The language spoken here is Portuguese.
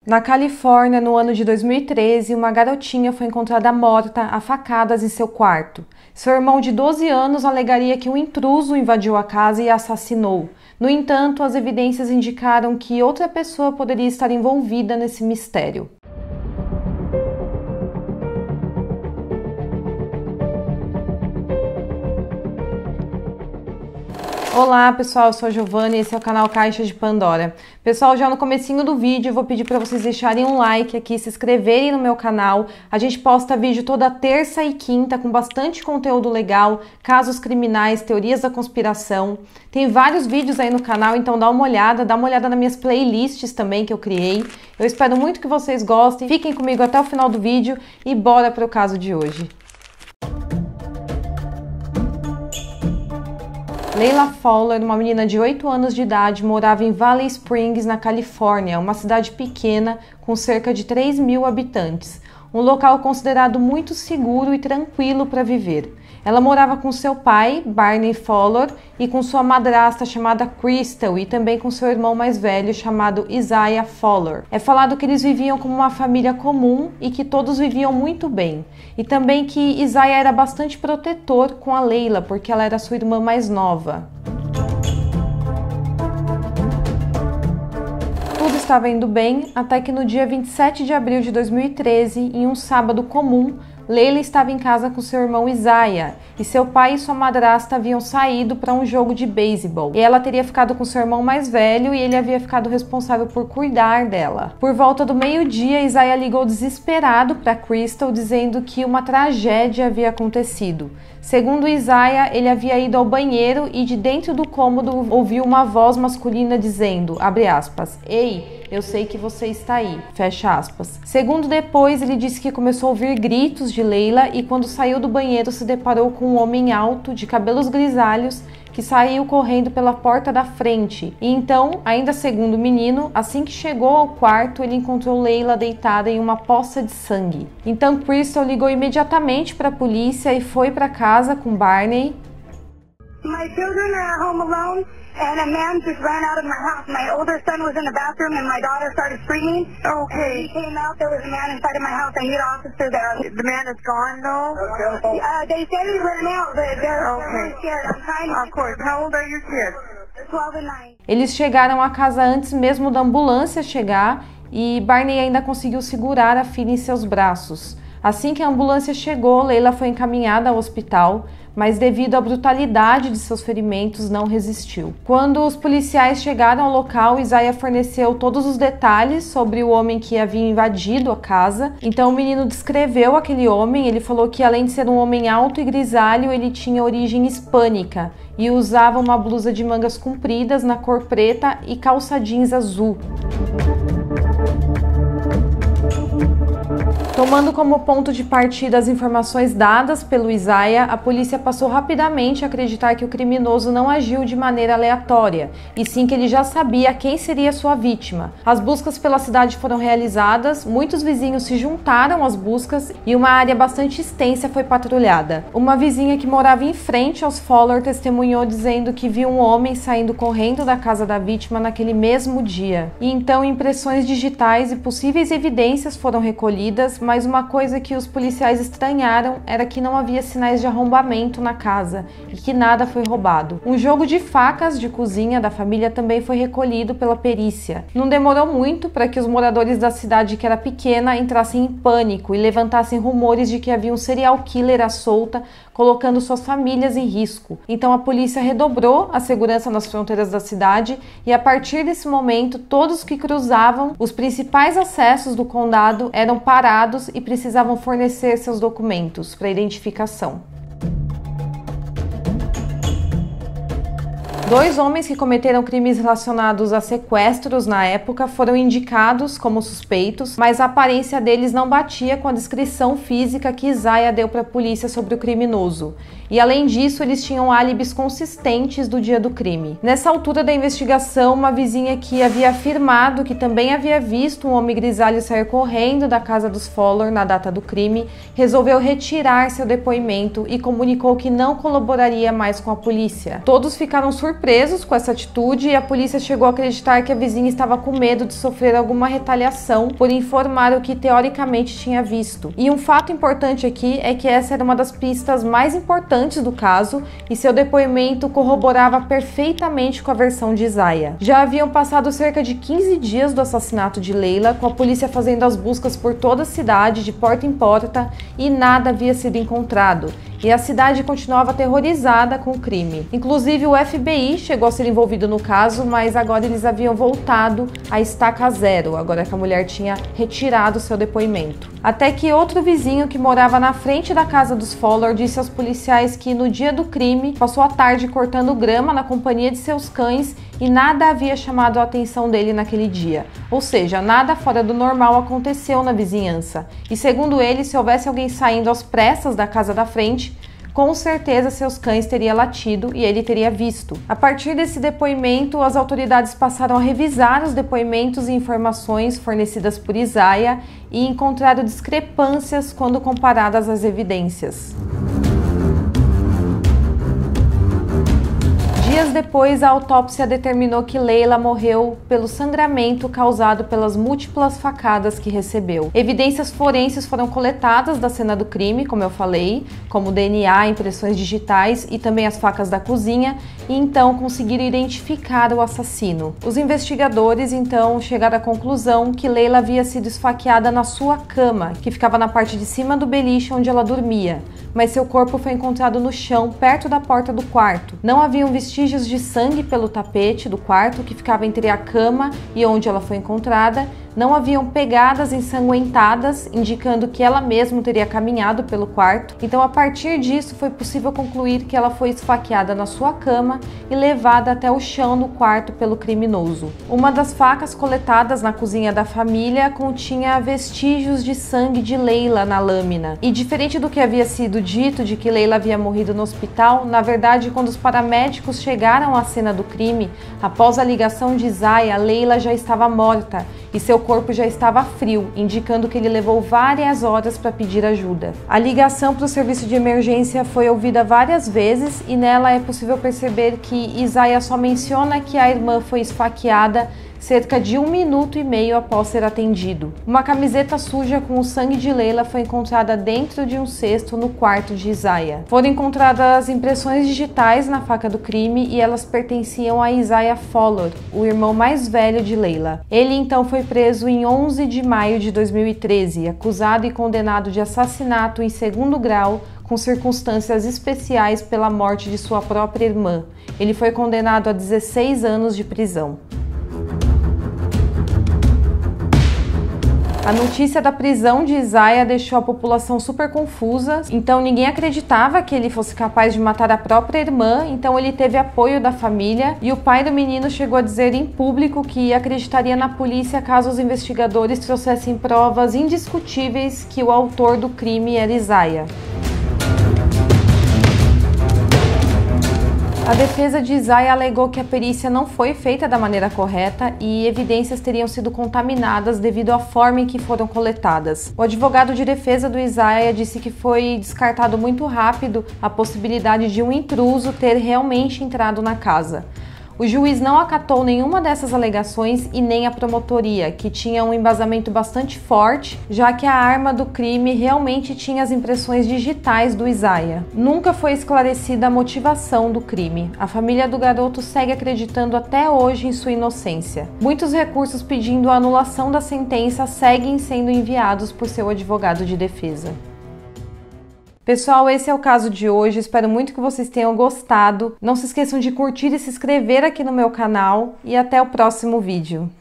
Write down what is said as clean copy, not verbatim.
Na Califórnia, no ano de 2013, uma garotinha foi encontrada morta a facadas em seu quarto. Seu irmão de 12 anos alegaria que um intruso invadiu a casa e a assassinou. No entanto, as evidências indicaram que outra pessoa poderia estar envolvida nesse mistério. Olá pessoal, eu sou a Giovana e esse é o canal Caixa de Pandora. Pessoal, já no comecinho do vídeo eu vou pedir para vocês deixarem um like aqui, se inscreverem no meu canal. A gente posta vídeo toda terça e quinta com bastante conteúdo legal, casos criminais, teorias da conspiração. Tem vários vídeos aí no canal, então dá uma olhada nas minhas playlists também que eu criei. Eu espero muito que vocês gostem, fiquem comigo até o final do vídeo e bora para o caso de hoje. Layla Fowler, uma menina de 8 anos de idade, morava em Valley Springs, na Califórnia, uma cidade pequena com cerca de 3.000 habitantes, um local considerado muito seguro e tranquilo para viver. Ela morava com seu pai, Barney Fowler, e com sua madrasta chamada Crystal, e também com seu irmão mais velho chamado Isaiah Fowler. É falado que eles viviam como uma família comum e que todos viviam muito bem. E também que Isaiah era bastante protetor com a Layla, porque ela era sua irmã mais nova. Tudo estava indo bem, até que no dia 27 de abril de 2013, em um sábado comum, Layla estava em casa com seu irmão Isaiah e seu pai e sua madrasta haviam saído para um jogo de beisebol. E ela teria ficado com seu irmão mais velho e ele havia ficado responsável por cuidar dela. Por volta do meio-dia, Isaiah ligou desesperado para Crystal dizendo que uma tragédia havia acontecido. Segundo Isaiah, ele havia ido ao banheiro e de dentro do cômodo ouviu uma voz masculina dizendo, abre aspas, "Ei, eu sei que você está aí", fecha aspas. Segundo depois, ele disse que começou a ouvir gritos de Layla e quando saiu do banheiro se deparou com um homem alto, de cabelos grisalhos, que saiu correndo pela porta da frente. E então, ainda segundo o menino, assim que chegou ao quarto, ele encontrou Layla deitada em uma poça de sangue. Então Crystal ligou imediatamente para a polícia e foi para casa com Barney. My children are at home alone, and a man just ran out of my house. My older son was in the bathroom, and my daughter started screaming. Okay. He came out, there was a man inside of my house. I need an officer there. The man is gone, though? They said he ran out, but they're really scared. I'm trying to... Of course. How old are your kids? 12 and 9. Eles chegaram à casa antes mesmo da ambulância chegar e Barney ainda conseguiu segurar a filha em seus braços. Assim que a ambulância chegou, Layla foi encaminhada ao hospital, mas devido à brutalidade de seus ferimentos, não resistiu. Quando os policiais chegaram ao local, Isaiah forneceu todos os detalhes sobre o homem que havia invadido a casa. Então o menino descreveu aquele homem, ele falou que além de ser um homem alto e grisalho, ele tinha origem hispânica e usava uma blusa de mangas compridas na cor preta e calça jeans azul. Tomando como ponto de partida as informações dadas pelo Isaiah, a polícia passou rapidamente a acreditar que o criminoso não agiu de maneira aleatória, e sim que ele já sabia quem seria sua vítima. As buscas pela cidade foram realizadas, muitos vizinhos se juntaram às buscas e uma área bastante extensa foi patrulhada. Uma vizinha que morava em frente aos Fowler testemunhou dizendo que viu um homem saindo correndo da casa da vítima naquele mesmo dia. E então impressões digitais e possíveis evidências foram recolhidas, mas uma coisa que os policiais estranharam era que não havia sinais de arrombamento na casa e que nada foi roubado. Um jogo de facas de cozinha da família também foi recolhido pela perícia. Não demorou muito para que os moradores da cidade, que era pequena, entrassem em pânico e levantassem rumores de que havia um serial killer à solta, colocando suas famílias em risco. Então a polícia redobrou a segurança nas fronteiras da cidade e a partir desse momento todos que cruzavam os principais acessos do condado eram parados e precisavam fornecer seus documentos para identificação. 2 homens que cometeram crimes relacionados a sequestros na época foram indicados como suspeitos, mas a aparência deles não batia com a descrição física que Isaiah deu para a polícia sobre o criminoso. E além disso, eles tinham álibis consistentes do dia do crime. Nessa altura da investigação, uma vizinha que havia afirmado que também havia visto um homem grisalho sair correndo da casa dos Fowler na data do crime, resolveu retirar seu depoimento e comunicou que não colaboraria mais com a polícia. Todos ficaram surpresos surpresos com essa atitude e a polícia chegou a acreditar que a vizinha estava com medo de sofrer alguma retaliação por informar o que teoricamente tinha visto. E um fato importante aqui é que essa era uma das pistas mais importantes do caso e seu depoimento corroborava perfeitamente com a versão de Isaiah. Já haviam passado cerca de 15 dias do assassinato de Leila, com a polícia fazendo as buscas por toda a cidade, de porta em porta, e nada havia sido encontrado. E a cidade continuava aterrorizada com o crime. Inclusive o FBI chegou a ser envolvido no caso, mas agora eles haviam voltado à estaca zero, agora que a mulher tinha retirado seu depoimento. Até que outro vizinho que morava na frente da casa dos Fowler disse aos policiais que no dia do crime passou a tarde cortando grama na companhia de seus cães e nada havia chamado a atenção dele naquele dia. Ou seja, nada fora do normal aconteceu na vizinhança. E segundo ele, se houvesse alguém saindo às pressas da casa da frente, com certeza seus cães teriam latido e ele teria visto. A partir desse depoimento, as autoridades passaram a revisar os depoimentos e informações fornecidas por Isaiah e encontraram discrepâncias quando comparadas às evidências. Dias depois, a autópsia determinou que Leila morreu pelo sangramento causado pelas múltiplas facadas que recebeu. Evidências forenses foram coletadas da cena do crime, como eu falei, como DNA, impressões digitais e também as facas da cozinha, e então conseguiram identificar o assassino. Os investigadores então chegaram à conclusão que Leila havia sido esfaqueada na sua cama, que ficava na parte de cima do beliche onde ela dormia, mas seu corpo foi encontrado no chão, perto da porta do quarto. Não haviam vestígios de sangue pelo tapete do quarto que ficava entre a cama e onde ela foi encontrada. Não haviam pegadas ensanguentadas, indicando que ela mesma teria caminhado pelo quarto. Então, a partir disso, foi possível concluir que ela foi esfaqueada na sua cama e levada até o chão do quarto pelo criminoso. Uma das facas coletadas na cozinha da família continha vestígios de sangue de Leila na lâmina. E diferente do que havia sido dito de que Leila havia morrido no hospital, na verdade, quando os paramédicos chegaram à cena do crime, após a ligação de Isaiah, Leila já estava morta e seu corpo já estava frio, indicando que ele levou várias horas para pedir ajuda. A ligação para o serviço de emergência foi ouvida várias vezes e nela é possível perceber que Isaiah só menciona que a irmã foi esfaqueada cerca de 1 minuto e meio após ser atendido. Uma camiseta suja com o sangue de Leila foi encontrada dentro de um cesto no quarto de Isaiah. Foram encontradas impressões digitais na faca do crime e elas pertenciam a Isaiah Fowler, o irmão mais velho de Leila. Ele então foi preso em 11 de maio de 2013, acusado e condenado de assassinato em 2º grau com circunstâncias especiais pela morte de sua própria irmã. Ele foi condenado a 16 anos de prisão. A notícia da prisão de Isaiah deixou a população super confusa, então ninguém acreditava que ele fosse capaz de matar a própria irmã, então ele teve apoio da família e o pai do menino chegou a dizer em público que acreditaria na polícia caso os investigadores trouxessem provas indiscutíveis que o autor do crime era Isaiah. A defesa de Isaiah alegou que a perícia não foi feita da maneira correta e evidências teriam sido contaminadas devido à forma em que foram coletadas. O advogado de defesa do Isaiah disse que foi descartado muito rápido a possibilidade de um intruso ter realmente entrado na casa. O juiz não acatou nenhuma dessas alegações e nem a promotoria, que tinha um embasamento bastante forte, já que a arma do crime realmente tinha as impressões digitais do Isaiah. Nunca foi esclarecida a motivação do crime. A família do garoto segue acreditando até hoje em sua inocência. Muitos recursos pedindo a anulação da sentença seguem sendo enviados por seu advogado de defesa. Pessoal, esse é o caso de hoje, espero muito que vocês tenham gostado. Não se esqueçam de curtir e se inscrever aqui no meu canal e até o próximo vídeo.